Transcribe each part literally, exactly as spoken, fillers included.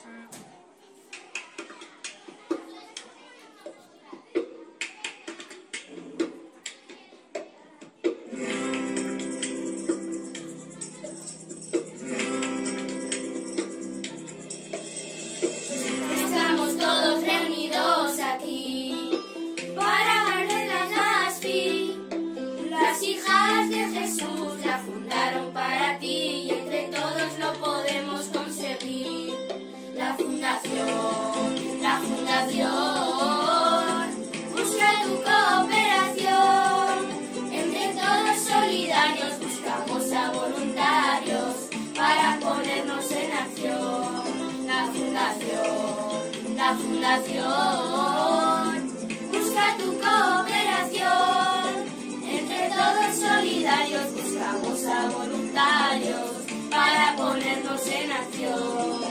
Estamos todos reunidos aquí para darle la NASFI. Las hijas de Jesús la fundaron para ti y entre todos lo podemos conseguir. La fundación, la fundación, busca tu cooperación. Entre todos solidarios buscamos a voluntarios para ponernos en acción. La fundación, la fundación, busca tu cooperación. Entre todos solidarios buscamos a voluntarios para ponernos en acción.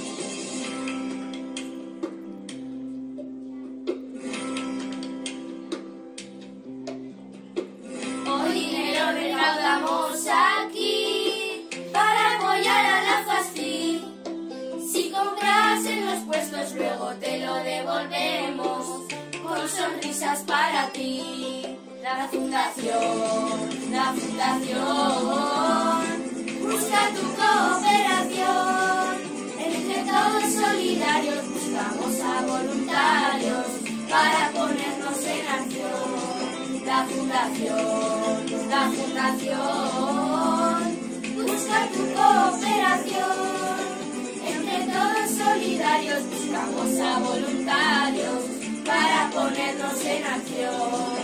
Hoy dinero recaudamos aquí para apoyar a la FASFI. Si compras en los puestos luego te lo devolvemos con sonrisas para ti. La fundación, la fundación, busca tu cooperación. Entre todos solidarios buscamos a voluntarios para ponernos en acción. La fundación, la fundación, busca tu cooperación. Entre todos solidarios buscamos a voluntarios para ponernos en acción.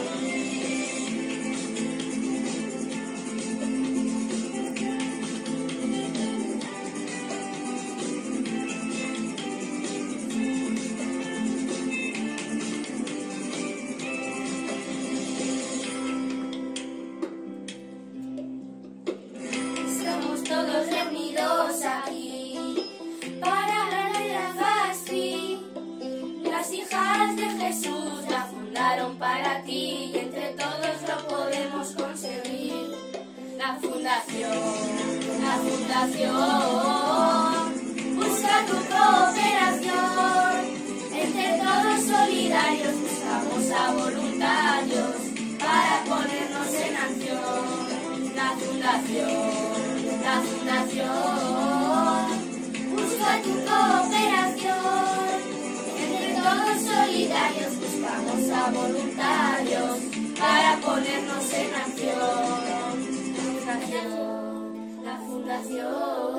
Estamos todos reunidos aquí para darle la FASFI. Las hijas de Jesús la fundaron para ti y entre todos lo podemos conseguir. La fundación, la fundación, busca tu cooperación. Entre todos solidarios buscamos a voluntarios para ponernos en acción. La fundación, la fundación, busca tu cooperación. Entre todos solidarios buscamos a voluntarios para ponernos en acción. La fundación, la fundación.